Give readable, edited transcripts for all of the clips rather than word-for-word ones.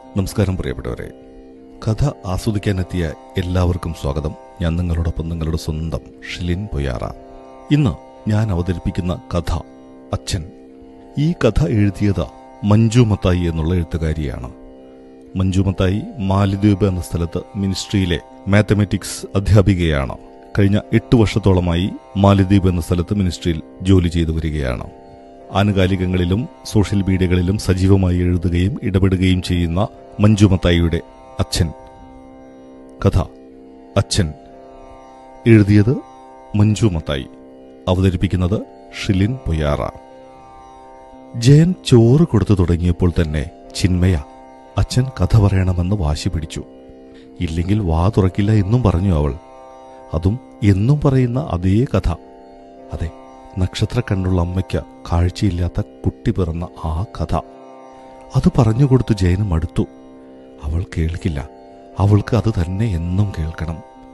നമസ്കാരം പ്രിയപ്പെട്ടവരെ. കഥ ആസ്വദിക്കാനെത്തിയ എല്ലാവർക്കും സ്വാഗതം. ഞാൻ നിങ്ങളോടൊപ്പം നിങ്ങളുടെ സ്വന്തം ഷിലിൻ പൊയ്യാറ. ഇന്ന് ഞാൻ അവതരിപ്പിക്കുന്ന കഥ അച്ഛൻ. ഈ കഥ എഴുതിയത് മഞ്ജു മത്തായി എന്നുള്ള എഴുത്തുകാരിയാണ്. മഞ്ജു മത്തായി മാലിദ്വീപ് എന്ന സ്ഥലത്ത് മിനിസ്ട്രിയിലെ മാത്തമാറ്റിക്സ് അധ്യാപികയാണ്. കഴിഞ്ഞ 8 വർഷത്തോളമായി മാലിദ്വീപ് എന്ന സ്ഥലത്ത് മിനിസ്ട്രിയിൽ ജോലി ചെയ്തു വരികയാണ്. ആനുകാലികങ്ങളിലും സോഷ്യൽ മീഡിയകളിലും സജീവമായി എഴുതുകയും ഇടപെടുകയും ചെയ്യുന്ന മഞ്ജു മത്തായിയുടെ അച്ഛൻ. കഥ അച്ഛൻ. എഴുതിയത് മഞ്ജു മത്തായി. അവതരിപ്പിക്കുന്നത് ഷിലിൻ പൊയ്യാറ. ജയൻ ചോറ് കൊടുത്തു തുടങ്ങിയപ്പോൾ തന്നെ ചിന്മയ അച്ഛൻ കഥ പറയണമെന്ന് വാശി പിടിച്ചു. ഇല്ലെങ്കിൽ വാ തുറക്കില്ല എന്നും പറഞ്ഞു അവൾ. അതും എന്നും പറയുന്ന അതേ കഥ. അതെ, നക്ഷത്ര കണ്ണുള്ള അമ്മയ്ക്ക് കാഴ്ചയില്ലാത്ത കുട്ടി പിറന്ന ആ കഥ. അത് പറഞ്ഞുകൊടുത്തു ജയന് മടുത്തു. അവൾ കേൾക്കില്ല. അവൾക്ക് അത് തന്നെ എന്നും കേൾക്കണം.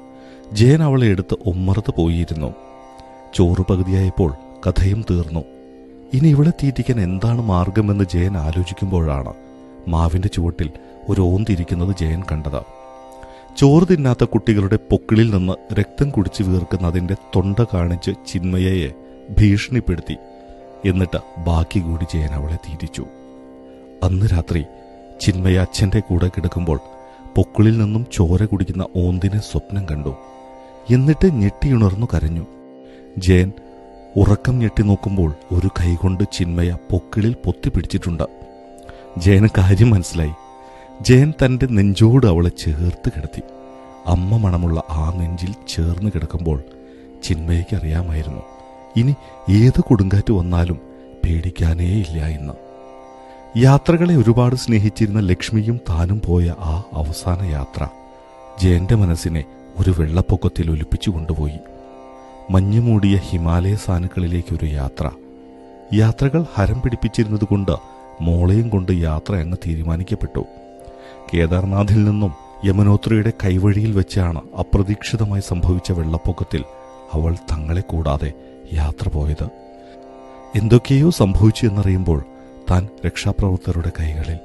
ജയൻ അവളെ എടുത്ത് ഉമ്മറത്ത് പോയിരുന്നു. ചോറ് പകുതിയായപ്പോൾ കഥയും തീർന്നു. ഇനി ഇവളെ തീറ്റിക്കാൻ എന്താണ് മാർഗമെന്ന് ജയൻ ആലോചിക്കുമ്പോഴാണ് മാവിന്റെ ചുവട്ടിൽ ഒരു ഓന്തിരിക്കുന്നത് ജയൻ കണ്ടത്. ചോറ് തിന്നാത്ത കുട്ടികളുടെ പൊക്കിളിൽ നിന്ന് രക്തം കുടിച്ചു വീർക്കുന്ന അതിന്റെ തൊണ്ട കാണിച്ച് ചിന്മയയെ ഭീഷണിപ്പെടുത്തി. എന്നിട്ട് ബാക്കി കൂടി ജയൻ അവളെ തീറ്റിച്ചു. അന്ന് രാത്രി ചിന്മയ അച്ഛന്റെ കൂടെ കിടക്കുമ്പോൾ പൊക്കിളിൽ നിന്നും ചോര കുടിക്കുന്ന ഓന്തിനെ സ്വപ്നം കണ്ടു. എന്നിട്ട് ഞെട്ടിയുണർന്നു കരഞ്ഞു. ജയൻ ഉറക്കം ഞെട്ടി നോക്കുമ്പോൾ ഒരു കൈകൊണ്ട് ചിന്മയ പൊക്കിളിൽ പൊത്തിപ്പിടിച്ചിട്ടുണ്ട്. ജയന് കാര്യം മനസ്സിലായി. ജയൻ തന്റെ നെഞ്ചോട് അവളെ ചേർത്ത് കിടത്തി. അമ്മ മണമുള്ള ആ നെഞ്ചിൽ ചേർന്ന് കിടക്കുമ്പോൾ ചിന്മയ്ക്ക് അറിയാമായിരുന്നു, ഇനി ഏത് കൊടുങ്കാറ്റ് വന്നാലും പേടിക്കാനേ ഇല്ല എന്ന്. യാത്രകളെ ഒരുപാട് സ്നേഹിച്ചിരുന്ന ലക്ഷ്മിയും താനും പോയ ആ അവസാന യാത്ര ജയന്റെ മനസ്സിനെ ഒരു വെള്ളപ്പൊക്കത്തിൽ ഒലിപ്പിച്ചു കൊണ്ടുപോയി. മഞ്ഞുമൂടിയ ഹിമാലയ സാനുക്കളിലേക്കൊരു യാത്ര. യാത്രകൾ ഹരം പിടിപ്പിച്ചിരുന്നതുകൊണ്ട് മോളെയും കൊണ്ട് യാത്ര അങ്ങ് തീരുമാനിക്കപ്പെട്ടു. കേദാർനാഥിൽ നിന്നും യമുനോത്രിയുടെ കൈവഴിയിൽ വെച്ചാണ് അപ്രതീക്ഷിതമായി സംഭവിച്ച വെള്ളപ്പൊക്കത്തിൽ അവൾ തങ്ങളെ കൂടാതെ യാത്ര പോയത്. എന്തൊക്കെയോ സംഭവിച്ചു എന്നറിയുമ്പോൾ താൻ രക്ഷാപ്രവർത്തകരുടെ കൈകളിൽ.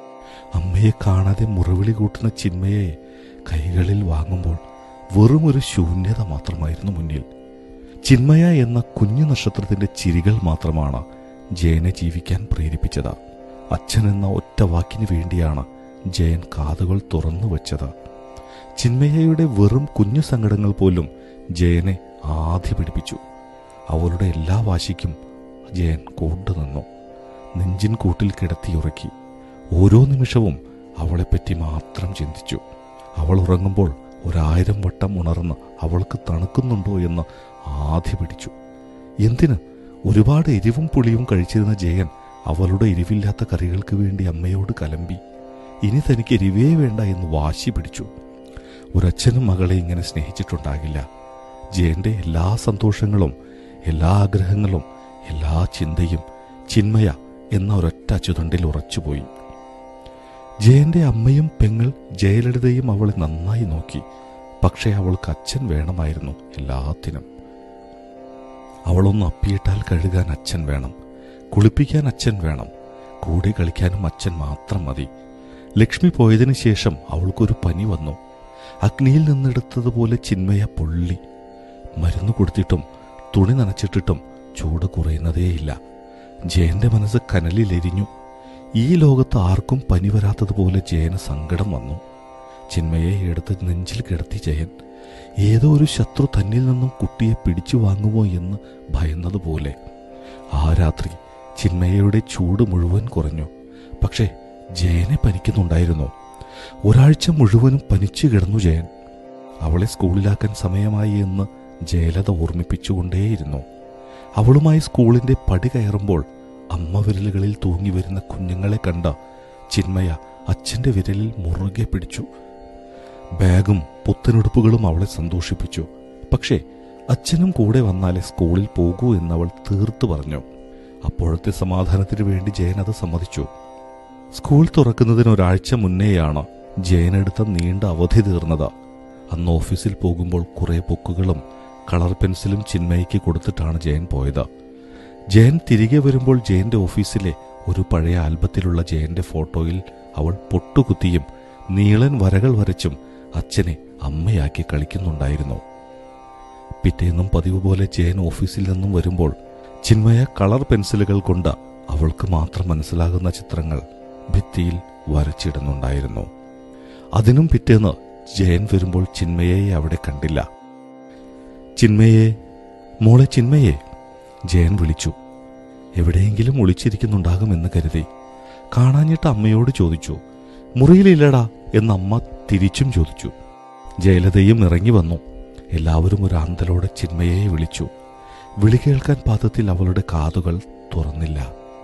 അമ്മയെ കാണാതെ മുറവിളി കൂട്ടുന്ന ചിന്മയെ കൈകളിൽ വാങ്ങുമ്പോൾ വെറും ഒരു ശൂന്യത മാത്രമായിരുന്നു മുന്നിൽ. ചിന്മയ എന്ന കുഞ്ഞു നക്ഷത്രത്തിന്റെ ചിരികൾ മാത്രമാണ് ജയനെ ജീവിക്കാൻ പ്രേരിപ്പിച്ചത്. അച്ഛൻ എന്ന ഒറ്റ വാക്കിന് വേണ്ടിയാണ് ജയൻ കാതുകൾ തുറന്നു വച്ചത്. ചിന്മയയുടെ വെറും കുഞ്ഞു സങ്കടങ്ങൾ പോലും ജയനെ ആധി പിടിപ്പിച്ചു. അവളുടെ എല്ലാ വാശിക്കും ജയൻ കൂട്ടുനിന്നു. നെഞ്ചിൻ കൂട്ടിൽ കിടത്തിയുറക്കി. ഓരോ നിമിഷവും അവളെപ്പറ്റി മാത്രം ചിന്തിച്ചു. അവൾ ഉറങ്ങുമ്പോൾ 1000 വട്ടം ഉണർന്ന് അവൾക്ക് തണുക്കുന്നുണ്ടോ എന്ന് ആധി പിടിച്ചു. എന്തിന്? ഒരുപാട് എരിവും പുളിയും കഴിച്ചിരുന്ന ജയൻ അവളുടെ എരിവില്ലാത്ത കറികൾക്ക് വേണ്ടി അമ്മയോട് കലമ്പി. ഇനി തനിക്ക് എരിവേ വേണ്ട എന്ന് വാശി പിടിച്ചു. ഒരച്ഛനും മകളെ ഇങ്ങനെ സ്നേഹിച്ചിട്ടുണ്ടാകില്ല. ജയന്റെ എല്ലാ സന്തോഷങ്ങളും, എല്ലാ ആഗ്രഹങ്ങളും, എല്ലാ ചിന്തയും ചിന്മയ എന്ന ഒരൊറ്റ അച്ചുതണ്ടിൽ ഉറച്ചുപോയി. ജയന്റെ അമ്മയും പെങ്ങൾ ജയലളിതയും അവളെ നന്നായി നോക്കി. പക്ഷേ അവൾക്ക് അച്ഛൻ വേണമായിരുന്നു എല്ലാത്തിനും. അവളൊന്ന് അപ്പിയിട്ടാൽ കഴുകാൻ അച്ഛൻ വേണം, കുളിപ്പിക്കാൻ അച്ഛൻ വേണം, കൂടെ കളിക്കാനും അച്ഛൻ മാത്രം മതി. ലക്ഷ്മി പോയതിനു ശേഷം അവൾക്കൊരു പനി വന്നു. അഗ്നിയിൽ നിന്നെടുത്തതുപോലെ ചിന്മയ പൊള്ളി. മരുന്ന് കൊടുത്തിട്ടും തുണി നനച്ചിട്ടിട്ടും ചൂട് കുറയുന്നതേയില്ല. ജയന്റെ മനസ്സ് കനലിലെരിഞ്ഞു. ഈ ലോകത്ത് ആർക്കും പനി വരാത്തതുപോലെ ജയന് സങ്കടം വന്നു. ചിന്മയെ എടുത്ത് നെഞ്ചിൽ കിടത്തി ജയൻ. ഏതോ ഒരു ശത്രു തന്നിൽ നിന്നും കുട്ടിയെ പിടിച്ചു വാങ്ങുമോ എന്ന് ഭയന്നതുപോലെ. ആ രാത്രി ചിന്മയയുടെ ചൂട് മുഴുവൻ കുറഞ്ഞു. പക്ഷേ ജയനെ പനിക്കുന്നുണ്ടായിരുന്നു. ഒരാഴ്ച മുഴുവനും പനിച്ചു കിടന്നു ജയൻ. അവളെ സ്കൂളിലാക്കാൻ സമയമായി എന്ന് ജയലത ഓർമ്മിപ്പിച്ചുകൊണ്ടേയിരുന്നു. അവളുമായി സ്കൂളിന്റെ പടി കയറുമ്പോൾ അമ്മ വിരലുകളിൽ തൂങ്ങി വരുന്ന കുഞ്ഞുങ്ങളെ കണ്ട ചിന്മയ അച്ഛന്റെ വിരലിൽ മുറുകെ പിടിച്ചു. ബാഗും പുത്തനുടുപ്പുകളും അവളെ സന്തോഷിപ്പിച്ചു. പക്ഷേ അച്ഛനും കൂടെ വന്നാലേ സ്കൂളിൽ പോകൂ എന്നവൾ തീർത്തു പറഞ്ഞു. അപ്പോഴത്തെ സമാധാനത്തിനു വേണ്ടി ജയൻ അത് സമ്മതിച്ചു. സ്കൂൾ തുറക്കുന്നതിന് ഒരാഴ്ച മുന്നേയാണ് ജയനെടുത്ത നീണ്ട അവധി തീർന്നത്. അന്ന് ഓഫീസിൽ പോകുമ്പോൾ കുറെ ബുക്കുകളും കളർ പെൻസിലും ചിന്മയ്ക്ക് കൊടുത്തിട്ടാണ് ജയൻ പോയത്. ജയൻ തിരികെ വരുമ്പോൾ ജയന്റെ ഓഫീസിലെ ഒരു പഴയ ആൽബത്തിലുള്ള ജയന്റെ ഫോട്ടോയിൽ അവൾ പൊട്ടുകുത്തിയും നീളൻ വരകൾ വരച്ചും അച്ഛനെ അമ്മയാക്കി കളിക്കുന്നുണ്ടായിരുന്നു. പിറ്റേന്നും പതിവ് പോലെ ജയൻ ഓഫീസിൽ നിന്നും വരുമ്പോൾ ചിന്മയ കളർ പെൻസിലുകൾ കൊണ്ട് അവൾക്ക് മാത്രം മനസ്സിലാകുന്ന ചിത്രങ്ങൾ ഭിത്തിയിൽ വരച്ചിടുന്നുണ്ടായിരുന്നു. അതിനും പിറ്റേന്ന് ജയൻ വരുമ്പോൾ ചിന്മയയെ അവിടെ കണ്ടില്ല. ചിന്മയെ, മോളെ ചിന്മയെ, ജയൻ വിളിച്ചു. എവിടെയെങ്കിലും ഒളിച്ചിരിക്കുന്നുണ്ടാകുമെന്ന് കരുതി. കാണാഞ്ഞിട്ട് അമ്മയോട് ചോദിച്ചു. മുറിയിലില്ലടാ എന്ന് അമ്മ തിരിച്ചും ചോദിച്ചു. ജയലതയും ഇറങ്ങി വന്നു. എല്ലാവരും ഒരു ആന്തലോടെ ചിന്മയയെ വിളിച്ചു. വിളി കേൾക്കാൻ പാദത്തിൽ അവളുടെ കാതുകൾ തുറന്നില്ല.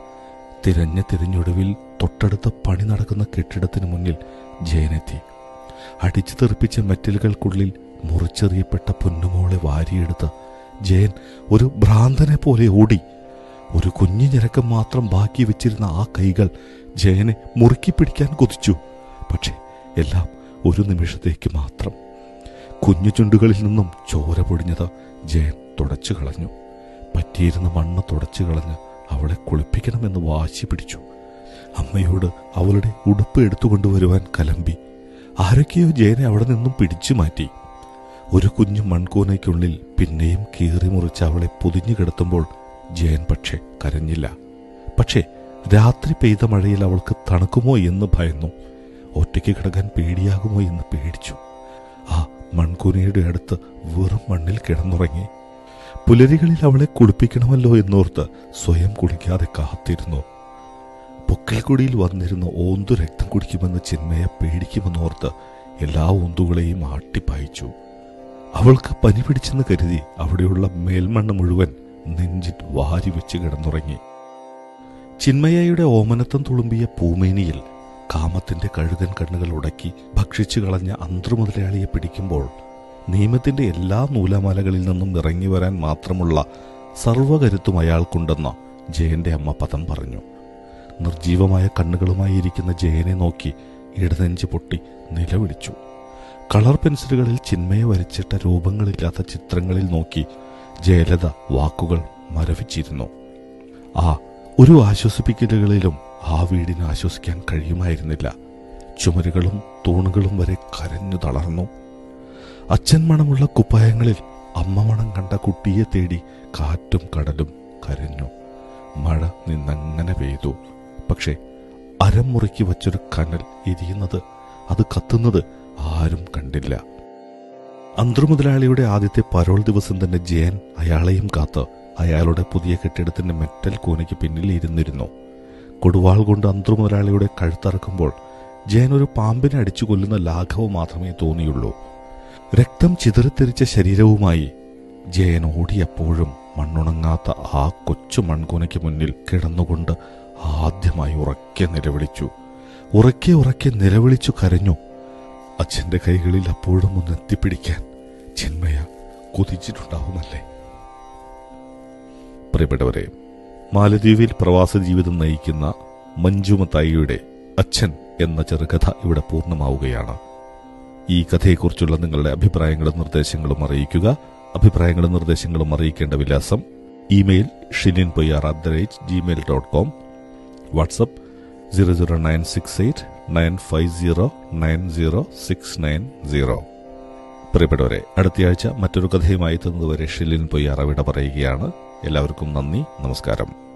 തിരഞ്ഞൊടുവിൽ തൊട്ടടുത്ത പണി നടക്കുന്ന കെട്ടിടത്തിന് മുന്നിൽ ജയനെത്തി. അടിച്ചു തെറിപ്പിച്ച മെറ്റലുകൾക്കുള്ളിൽ മുറിച്ചെറിയപ്പെട്ട പൊന്നുമോളെ വാരിയെടുത്ത് ജയൻ ഒരു ഭ്രാന്തനെ പോലെ ഓടി. ഒരു കുഞ്ഞു ഞരക്കം മാത്രം ബാക്കി വെച്ചിരുന്ന ആ കൈകൾ ജയനെ മുറുക്കി പിടിക്കാൻ കൊതിച്ചു. പക്ഷെ എല്ലാം ഒരു നിമിഷത്തേക്ക് മാത്രം. കുഞ്ഞു ചുണ്ടുകളിൽ നിന്നും ചോര പൊടിഞ്ഞത് ജയൻ തുടച്ചു കളഞ്ഞു. പറ്റിയിരുന്ന മണ്ണ് തുടച്ചു കളഞ്ഞ് അവളെ കുളിപ്പിക്കണമെന്ന് വാശി പിടിച്ചു. അമ്മയോട് അവളുടെ ഉടുപ്പ് എടുത്തുകൊണ്ടുവരുവാൻ കലമ്പി. ആരൊക്കെയോ ജയനെ അവിടെ നിന്നും പിടിച്ചു മാറ്റി. ഒരു കുഞ്ഞു മൺകൂനയ്ക്കുള്ളിൽ പിന്നെയും കീറി മുറിച്ച് അവളെ പൊതിഞ്ഞു കിടത്തുമ്പോൾ ജയൻ പക്ഷെ കരഞ്ഞില്ല. പക്ഷേ രാത്രി പെയ്ത മഴയിൽ അവൾക്ക് തണുക്കുമോ എന്ന് ഭയന്നു. ഒറ്റയ്ക്ക് കിടക്കാൻ പേടിയാകുമോ എന്ന് പേടിച്ചു. ആ മൺകൂനയുടെ അടുത്ത് വെറും മണ്ണിൽ കിടന്നുറങ്ങി. പുലരികളിൽ അവളെ കുളിപ്പിക്കണമല്ലോ എന്നോർത്ത് സ്വയം കുളിക്കാതെ കാത്തിരുന്നു. പൊക്കിൾക്കൊടിയിൽ വന്നിരുന്ന ഓന്തു രക്തം കുടിക്കുമെന്ന് ചിന്മയ പേടിക്കുമെന്നോർത്ത് എല്ലാ ഓന്തുകളെയും ആട്ടിപ്പായിച്ചു. അവൾക്ക് പനി പിടിച്ചെന്ന് കരുതി അവിടെയുള്ള മേൽമണ്ണ് മുഴുവൻ നെഞ്ചിൽ വാരി വെച്ച് കിടന്നുറങ്ങി. ചിന്മയയുടെ ഓമനത്തം തുളുമ്പിയ പൂമേനിയിൽ കാമത്തിന്റെ കഴുകൻ കണ്ണുകൾ ഉടക്കി ഭക്ഷിച്ചു കളഞ്ഞ അന്തർമുതലാളിയെ പിടിക്കുമ്പോൾ നിയമത്തിന്റെ എല്ലാ നൂലാമാലകളിൽ നിന്നും ഇറങ്ങി വരാൻ മാത്രമുള്ള സർവകരുത്തും അയാൾക്കുണ്ടെന്ന് ജയന്റെ അമ്മ പദം പറഞ്ഞു. നിർജീവമായ കണ്ണുകളുമായി ഇരിക്കുന്ന ജയനെ നോക്കി ഇടനെഞ്ച് പൊട്ടി നിലവിളിച്ചു. കളർ പെൻസിലുകളിൽ ചിന്മയ വരച്ചിട്ട രൂപങ്ങളില്ലാത്ത ചിത്രങ്ങളിൽ നോക്കി ജയലത വാക്കുകൾ മരവിച്ചിരുന്നു. ആ ഒരു ആശ്വസിപ്പിക്കലുകളിലും ആ വീടിന് ആശ്വസിക്കാൻ കഴിയുമായിരുന്നില്ല. ചുമരുകളും തൂണുകളും വരെ കരഞ്ഞു തളർന്നു. അച്ഛൻ മണമുള്ള കുപ്പായങ്ങളിൽ അമ്മ മണം കണ്ട കുട്ടിയെ തേടി കാറ്റും കടലും കരഞ്ഞു. മഴ നിന്നങ്ങനെ പെയ്തു. പക്ഷെ അരമുറിക്ക് വച്ചൊരു കനൽ എരിയുന്നത്, അത് കത്തുന്നത് ആരും കണ്ടില്ല. അന്തർമുതലാളിയുടെ ആദ്യത്തെ പരോൾ ദിവസം തന്നെ ജയൻ അയാളെയും കാത്ത് അയാളുടെ പുതിയ കെട്ടിടത്തിന്റെ മെറ്റൽ കൂനയ്ക്ക് പിന്നിൽ ഇരുന്നിരുന്നു. കൊടുവാൾ കൊണ്ട് അന്തർമുതലാളിയുടെ കഴുത്തറക്കുമ്പോൾ ജയൻ ഒരു പാമ്പിനെ അടിച്ചു കൊല്ലുന്ന ലാഘവ് മാത്രമേ തോന്നിയുള്ളൂ. രക്തം ചിതറിത്തെറിച്ച ശരീരവുമായി ജയൻ ഓടിയപ്പോഴും മണ്ണുണങ്ങാത്ത ആ കൊച്ചു മൺകൂനയ്ക്ക് മുന്നിൽ കിടന്നുകൊണ്ട് ആദ്യമായി ഉറക്കെ നിലവിളിച്ചു. ഉറക്കെ നിലവിളിച്ചു കരഞ്ഞു. അച്ഛന്റെ കൈകളിൽ അപ്പോഴും ഒന്ന് എത്തിപ്പിടിക്കാൻ ചിന്മയ കൊതിച്ചിട്ടുണ്ടാവുമല്ലേ? പ്രിയപ്പെട്ടവരെ, മാലദ്വീപിൽ പ്രവാസ ജീവിതം നയിക്കുന്ന മഞ്ജുമത്തായിയുടെ അച്ഛൻ എന്ന ചെറുകഥ ഇവിടെ പൂർണ്ണമാവുകയാണ്. ഈ കഥയെക്കുറിച്ചുള്ള നിങ്ങളുടെ അഭിപ്രായങ്ങളും നിർദ്ദേശങ്ങളും അറിയിക്കുക. അഭിപ്രായങ്ങളും നിർദ്ദേശങ്ങളും അറിയിക്കേണ്ട വിലാസം: ഇമെയിൽ shillinpoyar@gmail.com, വാട്സ്ആപ്പ് 0096895090690. പ്രിയപ്പെട്ടവരെ, അടുത്തയാഴ്ച മറ്റൊരു കഥയുമായി എത്തുന്നതുവരെ ഷിലിൻ പൊയ്യാറ വിട പറയുകയാണ്. എല്ലാവർക്കും നന്ദി, നമസ്കാരം.